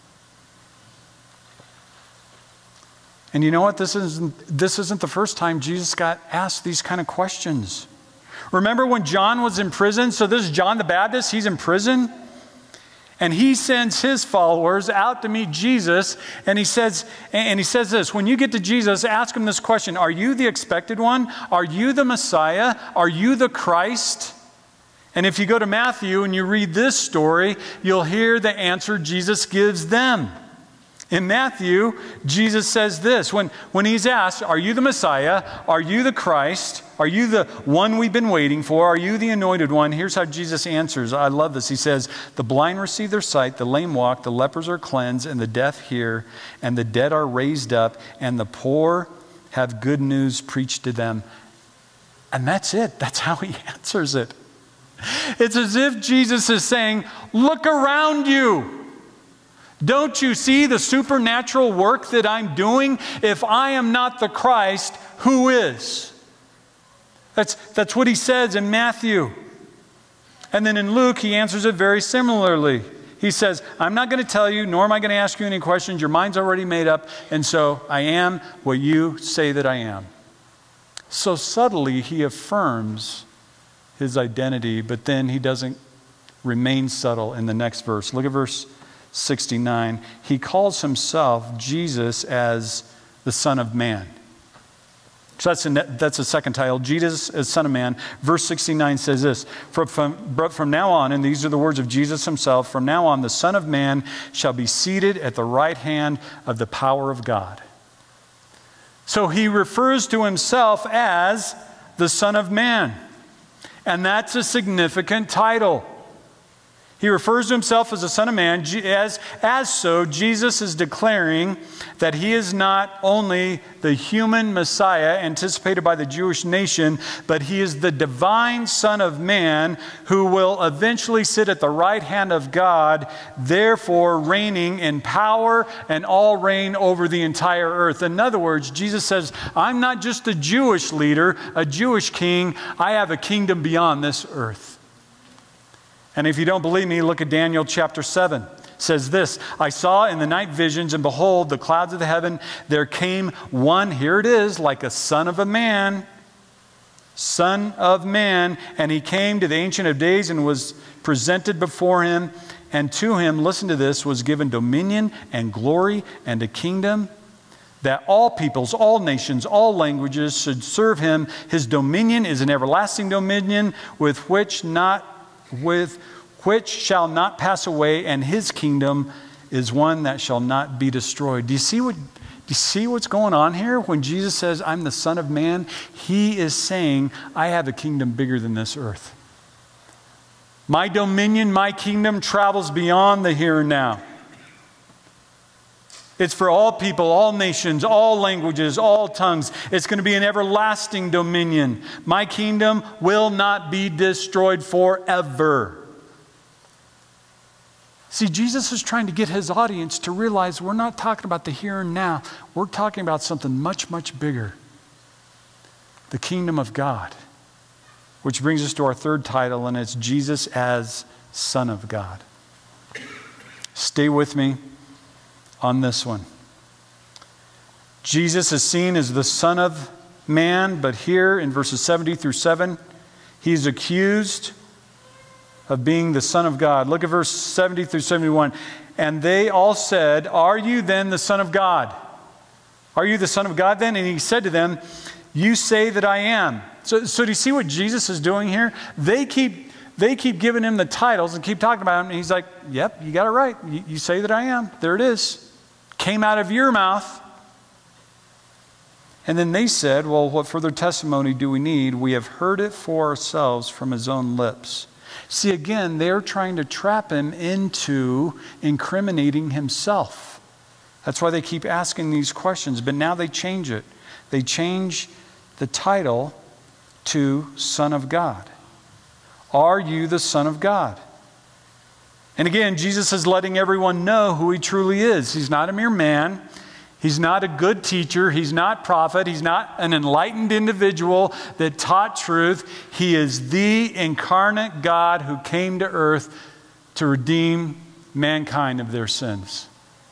And you know what? This isn't, this isn't the first time Jesus got asked these kind of questions. Remember when John was in prison? So this is John the Baptist. He's in prison. And he sends his followers out to meet Jesus. And he says, and he says this, when you get to Jesus, ask him this question. Are you the expected one? Are you the Messiah? Are you the Christ? And if you go to Matthew and you read this story, you'll hear the answer Jesus gives them. In Matthew, Jesus says this, when, when he's asked, are you the Messiah? Are you the Christ? Are you the one we've been waiting for? Are you the anointed one? Here's how Jesus answers. I love this. He says, the blind receive their sight, the lame walk, the lepers are cleansed, and the deaf hear, and the dead are raised up, and the poor have good news preached to them. And that's it. That's how he answers it. It's as if Jesus is saying, look around you. Don't you see the supernatural work that I'm doing? If I am not the Christ, who is? That's, that's what he says in Matthew. And then in Luke, he answers it very similarly. He says, I'm not going to tell you, nor am I going to ask you any questions. Your mind's already made up, and so I am what you say that I am. So subtly, he affirms his identity, but then he doesn't remain subtle in the next verse. Look at verse sixty-nine. He calls himself, Jesus, as the Son of Man. So that's a, that's a second title, Jesus as Son of Man. Verse sixty-nine says this, from, from, from now on, and these are the words of Jesus himself, from now on the Son of Man shall be seated at the right hand of the power of God. So he refers to himself as the Son of Man. And that's a significant title. He refers to himself as the Son of Man. As, as so, Jesus is declaring that he is not only the human Messiah anticipated by the Jewish nation, but he is the divine Son of Man who will eventually sit at the right hand of God, therefore reigning in power and all reign over the entire earth. In other words, Jesus says, I'm not just a Jewish leader, a Jewish king. I have a kingdom beyond this earth. And if you don't believe me, look at Daniel chapter seven. It says this, I saw in the night visions, and behold, the clouds of the heaven, there came one, here it is, like a son of a man, son of man, and he came to the Ancient of Days and was presented before him, and to him, listen to this, was given dominion and glory and a kingdom, that all peoples, all nations, all languages should serve him. His dominion is an everlasting dominion with which not with which shall not pass away, and his kingdom is one that shall not be destroyed. Do you see what, do you see what's going on here? When Jesus says, I'm the Son of Man, he is saying, I have a kingdom bigger than this earth. My dominion, my kingdom travels beyond the here and now. It's for all people, all nations, all languages, all tongues. It's going to be an everlasting dominion. My kingdom will not be destroyed forever. See, Jesus is trying to get his audience to realize we're not talking about the here and now. We're talking about something much, much bigger. The kingdom of God. Which brings us to our third title, and it's Jesus as Son of God. Stay with me on this one. Jesus is seen as the Son of Man, but here in verses seventy through seven, he's accused of being the Son of God. Look at verse seventy through seventy-one. And they all said, are you then the Son of God? Are you the Son of God then? And he said to them, you say that I am. So, so do you see what Jesus is doing here? They keep They keep giving him the titles and keep talking about him. And he's like, yep, you got it right. You, you say that I am. There it is. Came out of your mouth. And then they said, well, what further testimony do we need? We have heard it for ourselves from his own lips. See, again, they're trying to trap him into incriminating himself. That's why they keep asking these questions. But now they change it. They change the title to Son of God. Are you the Son of God? And again, Jesus is letting everyone know who he truly is. He's not a mere man. He's not a good teacher. He's not prophet. He's not an enlightened individual that taught truth. He is the incarnate God who came to earth to redeem mankind of their sins.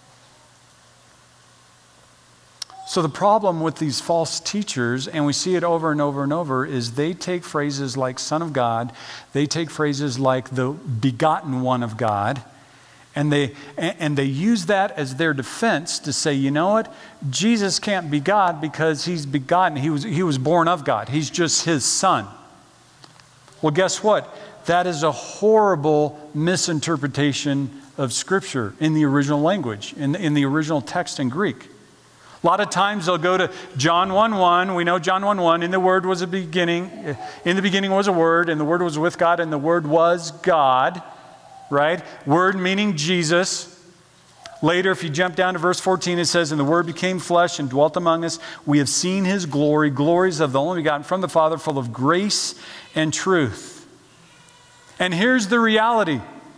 So the problem with these false teachers, and we see it over and over and over, is they take phrases like Son of God, they take phrases like the begotten one of God, and they, and they use that as their defense to say, you know what, Jesus can't be God because he's begotten, he was, he was born of God, he's just his son. Well, guess what? that is a horrible misinterpretation of Scripture in the original language, in, in the original text in Greek. A lot of times they'll go to John one one. We know John one one. In the Word was a beginning. In the beginning was a Word, and the Word was with God, and the Word was God. Right? Word meaning Jesus. Later, if you jump down to verse fourteen, it says, and the Word became flesh and dwelt among us. We have seen His glory, glories of the only begotten from the Father, full of grace and truth. And here's the reality.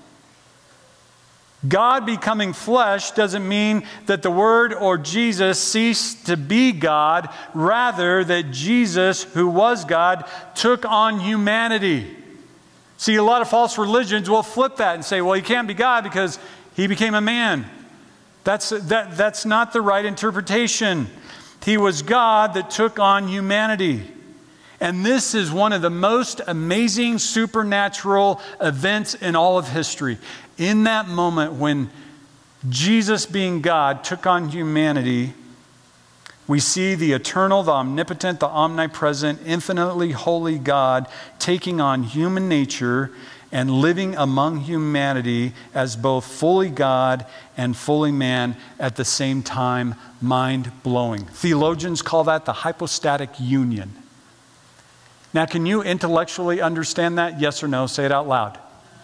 God becoming flesh doesn't mean that the Word or Jesus ceased to be God. Rather, that Jesus, who was God, took on humanity. See, a lot of false religions will flip that and say, well, He can't be God because He became a man. That's, that, that's not the right interpretation. He was God that took on humanity. And this is one of the most amazing supernatural events in all of history. In that moment when Jesus, being God, took on humanity, we see the eternal, the omnipotent, the omnipresent, infinitely holy God taking on human nature and living among humanity as both fully God and fully man at the same time. Mind-blowing. Theologians call that the hypostatic union. Now, can you intellectually understand that? Yes or no? Say it out loud.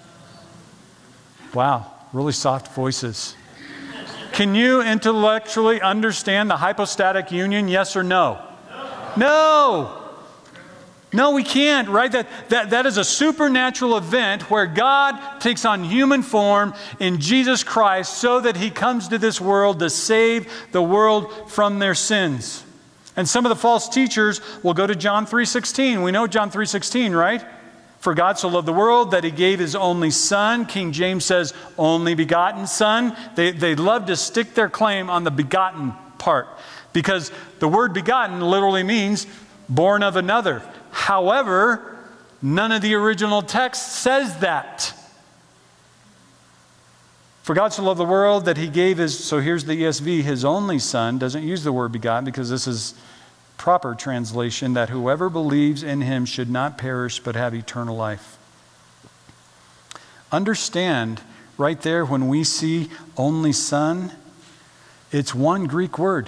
Wow, really soft voices. Can you intellectually understand the hypostatic union? Yes or no? No. No. No, we can't, right? That, that, that is a supernatural event where God takes on human form in Jesus Christ so that He comes to this world to save the world from their sins. And some of the false teachers will go to John three sixteen. We know John three sixteen, right? For God so loved the world that He gave His only Son. King James says, only begotten Son. They, they love to stick their claim on the begotten part because the word begotten literally means born of another. However, none of the original text says that. For God so loved the world that He gave His, so here's the E S V, His only Son, doesn't use the word begotten because this is proper translation, that whoever believes in Him should not perish but have eternal life. Understand, right there when we see only Son, it's one Greek word.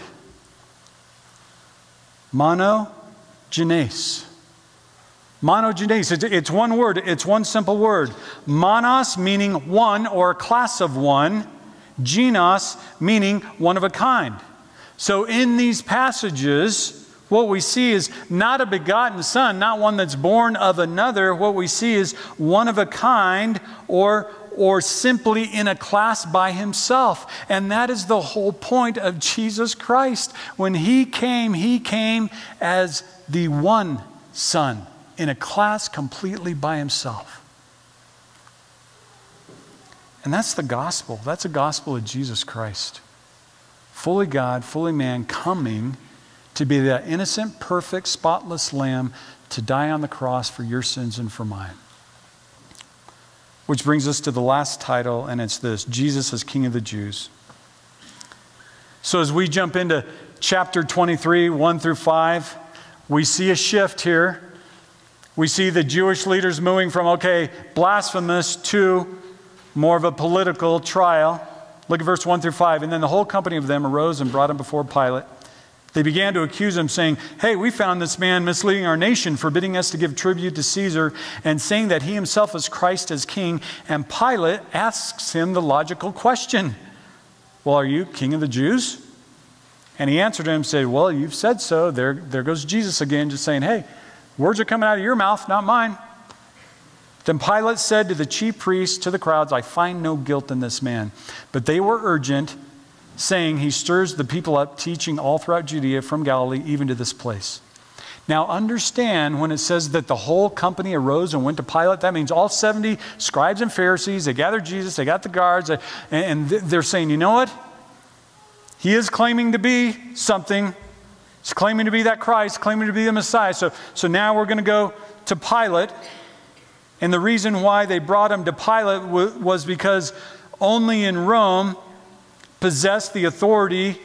Monogenes. Monogenes, it's, it's one word, it's one simple word. Monos meaning one or a class of one. Genos meaning one of a kind. So in these passages, what we see is not a begotten Son, not one that's born of another. What we see is one of a kind or, or simply in a class by Himself. And that is the whole point of Jesus Christ. When He came, He came as the one Son in a class completely by Himself. And that's the gospel. That's the gospel of Jesus Christ. Fully God, fully man, coming to be that innocent, perfect, spotless lamb to die on the cross for your sins and for mine. Which brings us to the last title, and it's this: Jesus as King of the Jews. So as we jump into chapter twenty-three, one through five, we see a shift here. We see the Jewish leaders moving from, okay, blasphemous to more of a political trial. Look at verse one through five. And then the whole company of them arose and brought Him before Pilate. They began to accuse Him, saying, hey, we found this man misleading our nation, forbidding us to give tribute to Caesar, and saying that He Himself is Christ as King. And Pilate asks Him the logical question, well, are you King of the Jews? And He answered him and said, well, you've said so. There, there goes Jesus again, just saying, hey, words are coming out of your mouth, not mine. Then Pilate said to the chief priests, to the crowds, I find no guilt in this man. But they were urgent, saying, he stirs the people up, teaching all throughout Judea from Galilee, even to this place. Now understand, when it says that the whole company arose and went to Pilate, that means all seventy scribes and Pharisees, they gathered Jesus, they got the guards, and they're saying, you know what? He is claiming to be something. He's claiming to be that Christ, claiming to be the Messiah. So, so now we're going to go to Pilate. And the reason why they brought Him to Pilate was because only in Rome possessed the authority to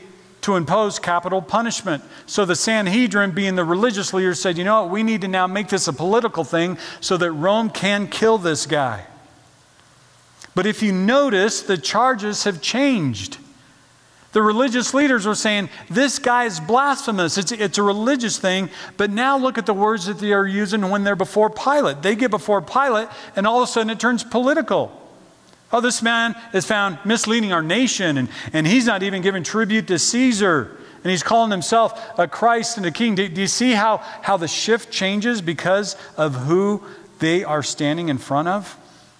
to impose capital punishment. So the Sanhedrin, being the religious leaders, said, you know what, we need to now make this a political thing so that Rome can kill this guy. But if you notice, the charges have changed. The religious leaders were saying, this guy is blasphemous. It's, it's a religious thing. But now look at the words that they are using when they're before Pilate. They get before Pilate, and all of a sudden it turns political. Oh, this man is found misleading our nation, and, and he's not even giving tribute to Caesar. And he's calling himself a Christ and a king. Do, do you see how, how the shift changes because of who they are standing in front of?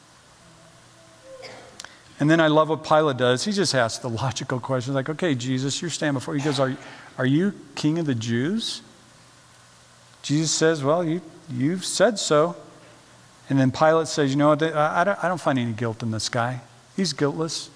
And then I love what Pilate does. He just asks the logical question, like, okay, Jesus, you're standing before. He goes, are, are you king of the Jews? Jesus says, well, you, you've said so. And then Pilate says, you know what, I don't, I don't find any guilt in this guy. He's guiltless.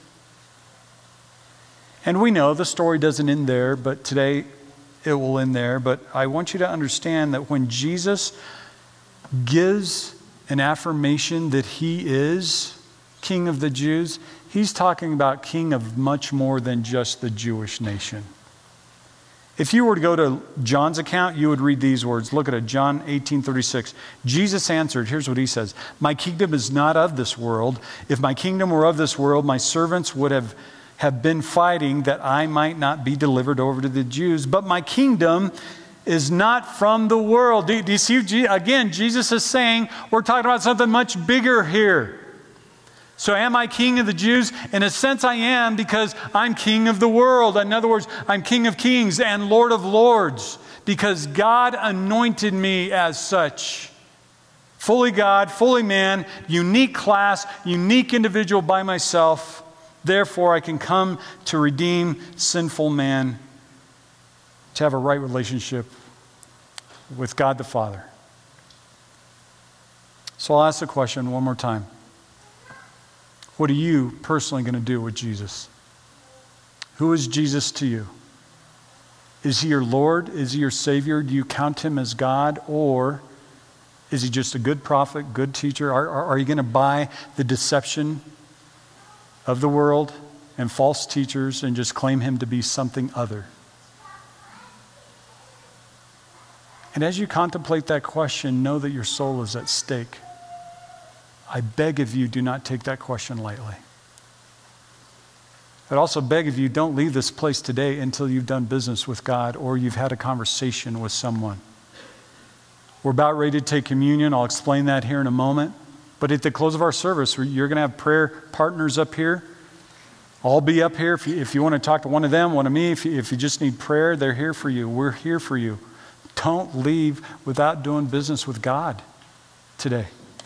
And we know the story doesn't end there, but today it will end there. But I want you to understand that when Jesus gives an affirmation that he is King of the Jews, he's talking about king of much more than just the Jewish nation. If you were to go to John's account, you would read these words. Look at it, John eighteen thirty-six. Jesus answered, here's what he says, my kingdom is not of this world. If my kingdom were of this world, my servants would have, have been fighting that I might not be delivered over to the Jews. But my kingdom is not from the world. Do, do you see, again, Jesus is saying, we're talking about something much bigger here. So am I king of the Jews? In a sense I am, because I'm king of the world. In other words, I'm king of kings and lord of lords, because God anointed me as such. Fully God, fully man, unique class, unique individual by myself. Therefore I can come to redeem sinful man, to have a right relationship with God the Father. So I'll ask the question one more time. What are you personally going to do with Jesus? Who is Jesus to you? Is he your Lord? Is he your Savior? Do you count him as God? Or is he just a good prophet, good teacher? Are, are, are you going to buy the deception of the world and false teachers and just claim him to be something other? And as you contemplate that question, know that your soul is at stake. I beg of you, do not take that question lightly. I'd also beg of you, don't leave this place today until you've done business with God or you've had a conversation with someone. We're about ready to take communion. I'll explain that here in a moment. But at the close of our service, you're going to have prayer partners up here. I'll be up here. If you, if you want to talk to one of them, one of me, if you, if you just need prayer, they're here for you. We're here for you. Don't leave without doing business with God today.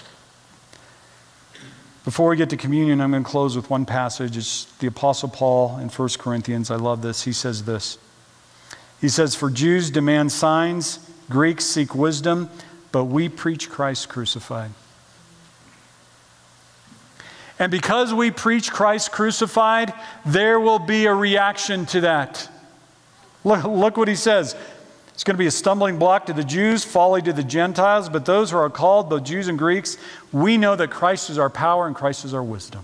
Before we get to communion, I'm going to close with one passage. It's the Apostle Paul in First Corinthians. I love this. He says this. He says, for Jews demand signs, Greeks seek wisdom, but we preach Christ crucified. And because we preach Christ crucified, there will be a reaction to that. Look, look what he says. It's going to be a stumbling block to the Jews, folly to the Gentiles, but those who are called, both Jews and Greeks, we know that Christ is our power and Christ is our wisdom.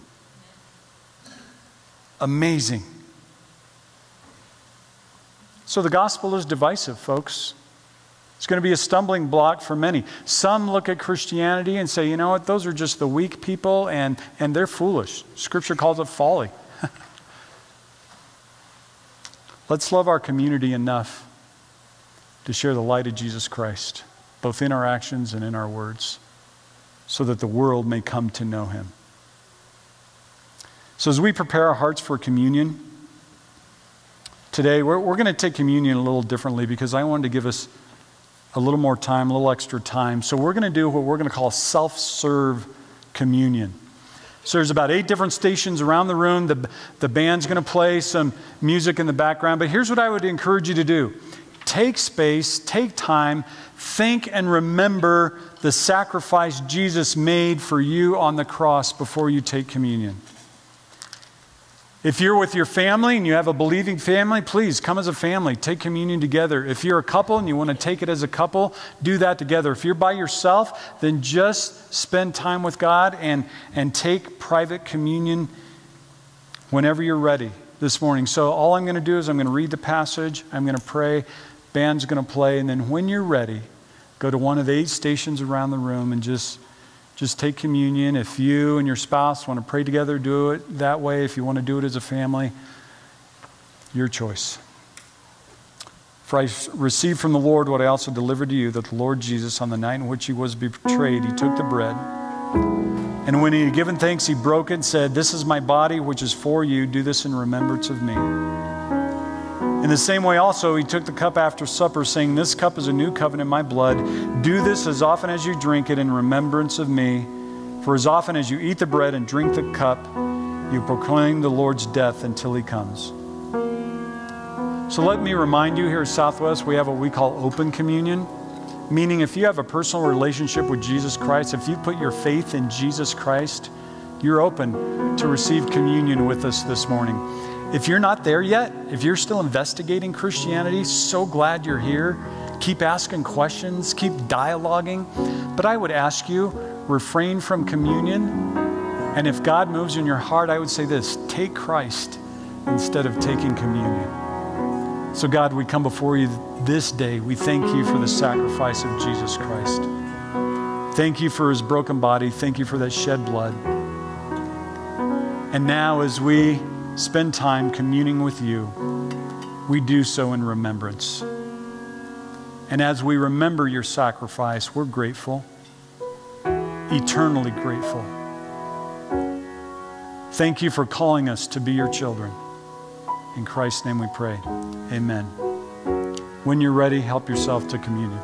Amazing. So the gospel is divisive, folks. It's going to be a stumbling block for many. Some look at Christianity and say, you know what, those are just the weak people and, and they're foolish. Scripture calls it folly. Let's love our community enough to share the light of Jesus Christ, both in our actions and in our words, so that the world may come to know him. So as we prepare our hearts for communion, today we're, we're going to take communion a little differently because I wanted to give us a little more time, a little extra time. So we're going to do what we're going to call self-serve communion. So there's about eight different stations around the room. The, the band's going to play some music in the background. But here's what I would encourage you to do. Take space, take time, think and remember the sacrifice Jesus made for you on the cross before you take communion. If you're with your family and you have a believing family, please come as a family. Take communion together. If you're a couple and you want to take it as a couple, do that together. If you're by yourself, then just spend time with God and, and take private communion whenever you're ready. this morning. So all I'm going to do is I'm going to read the passage, I'm going to pray, band's going to play, and then when you're ready, go to one of the eight stations around the room and just, just take communion. If you and your spouse want to pray together, do it that way. If you want to do it as a family, your choice. For I received from the Lord what I also delivered to you, that the Lord Jesus, on the night in which he was betrayed, he took the bread. And when he had given thanks, he broke it and said, "This is my body, which is for you. Do this in remembrance of me." In the same way also, he took the cup after supper, saying, "This cup is a new covenant in my blood. Do this as often as you drink it in remembrance of me. For as often as you eat the bread and drink the cup, you proclaim the Lord's death until he comes." So let me remind you, here at Southwest, we have what we call open communion, meaning if you have a personal relationship with Jesus Christ, if you put your faith in Jesus Christ, you're open to receive communion with us this morning. If you're not there yet, if you're still investigating Christianity, so glad you're here. Keep asking questions, keep dialoguing. But I would ask you, refrain from communion. And if God moves in your heart, I would say this: take Christ instead of taking communion. So God, we come before you this day. We thank you for the sacrifice of Jesus Christ. Thank you for his broken body. Thank you for that shed blood. And now as we spend time communing with you, we do so in remembrance. And as we remember your sacrifice, we're grateful, eternally grateful. Thank you for calling us to be your children. In Christ's name we pray. Amen. When you're ready, help yourself to communion.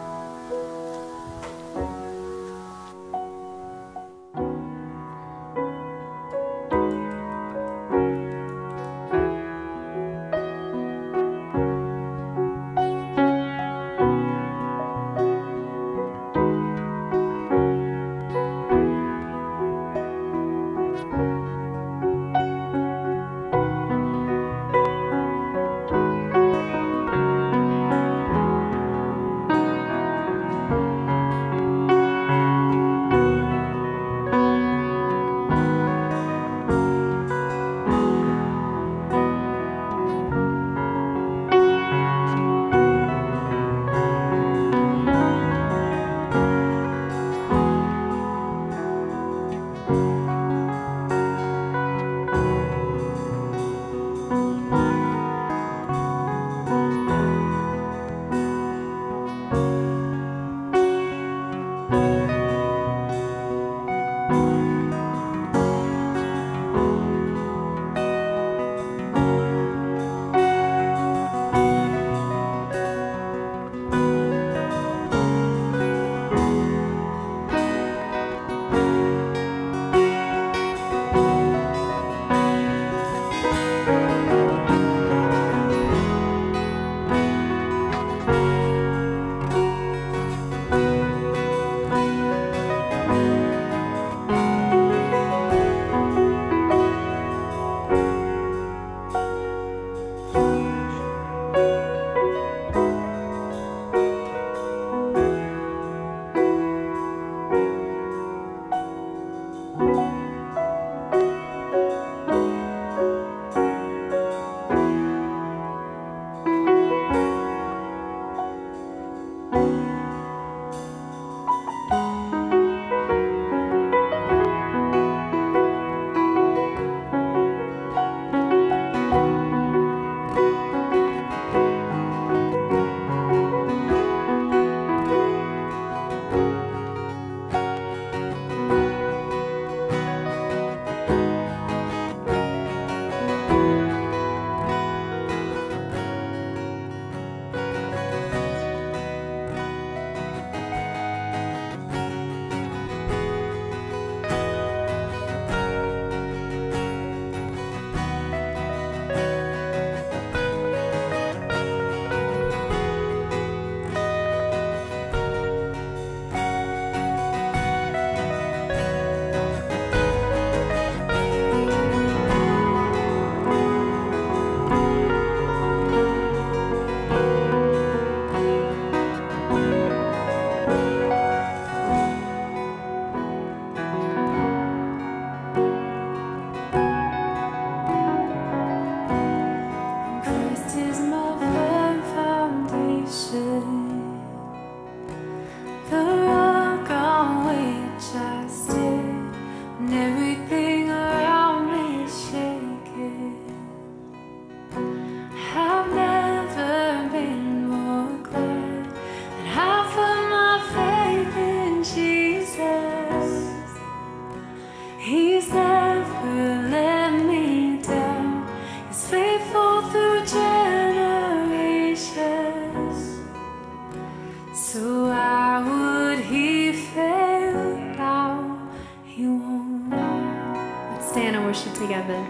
why would he fail now? He won't. Let's stand and worship together.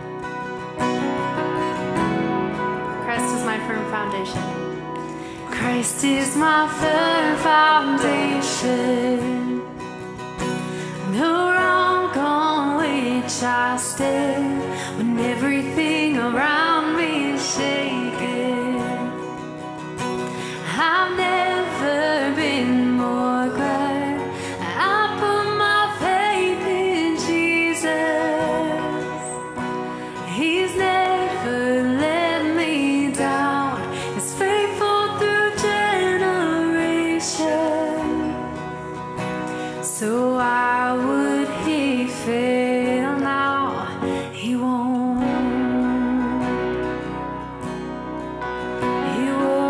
Christ is my firm foundation. Christ is my firm foundation, the rock on which I stand when everything around me is shaking. I've never been more glad I put my faith in Jesus. He's never let me down. He's faithful through generations. So why would he fail now? He won't. He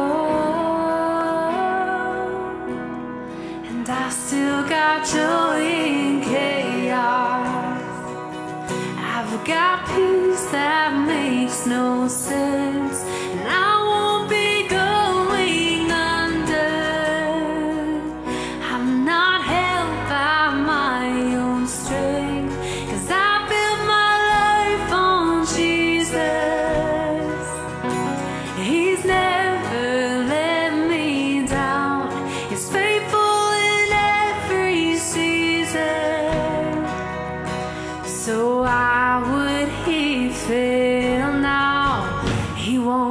won't. And I still got joy in chaos. I've got peace that makes no sense, and I won't be going under. I'm not held by my own strength, 'cause I built my life on Jesus. He's never let me down. He's faithful in every season. So why would he fail now? He won't.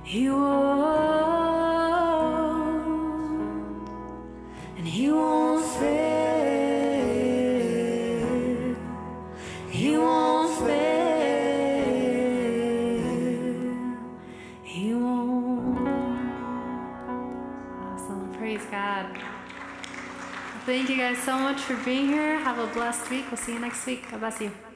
He won't, and He won't fail. He won't fail. He won't. Awesome. Praise God. Thank you guys so much for being here. Have a blessed week. We'll see you next week. God bless you.